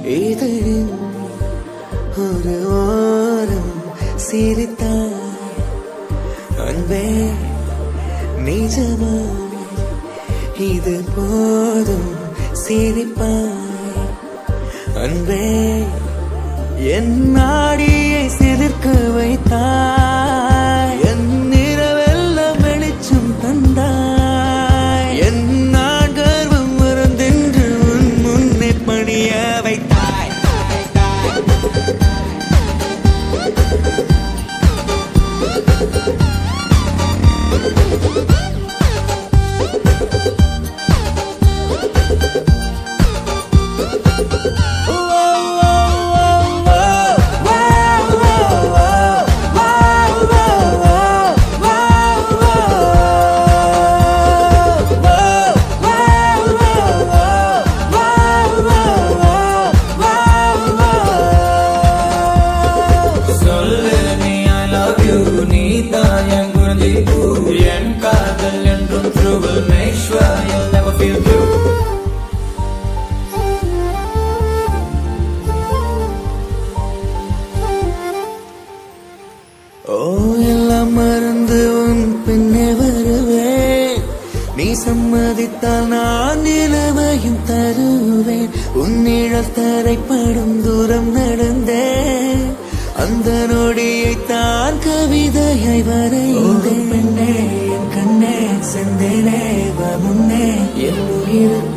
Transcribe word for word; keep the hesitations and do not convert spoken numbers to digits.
இதழின் ஒரு ஓரம் சிரித்தாய் அன்பே நிஜமா இது போதும் சிரிப்பாய் அன்பே என் நாடியை சிலிர்க்க வைத்தாய் என் நிறவெல்லாம் வெளிச்சம் தந்தாய் என் நான் கர்வம் மறந்தென்று உன் முன்னே பணிய வைத்தாய் சம்மதித்தால் நான் நிலவையும் தருவேன் உன்னிழல் தரைப்படும் தூரம் நடந்தேன் அந்த நொடியை தான் கவிதையை வரைந்தேன் பெண்ணே என் கண்ணே செந்தேனே வா முன்னே என் உயிர்